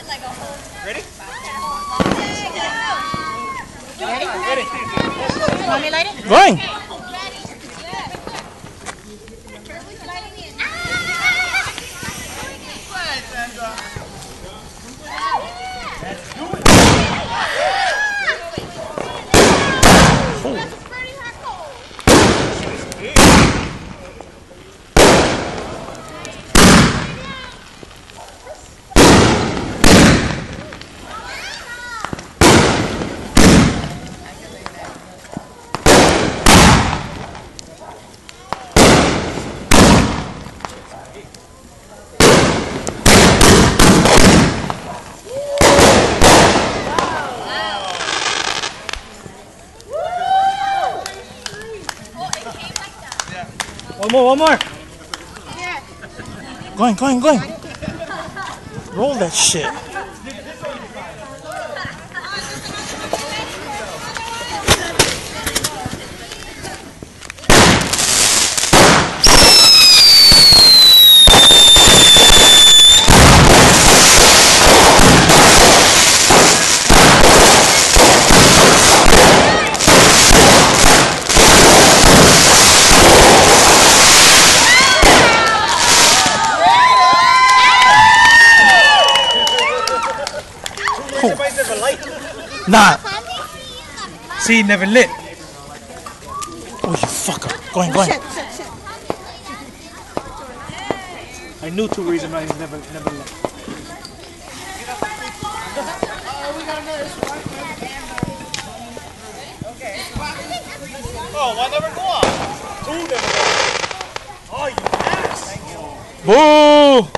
Ready? Ready? Want me to light it? Going. One more. Going. Roll that shit. Nah. See, never lit. Oh, you fucker. Going. I knew 2 reasons why he's never lit. Oh, one never go off. 2 never go off. Oh, you ass. Boo!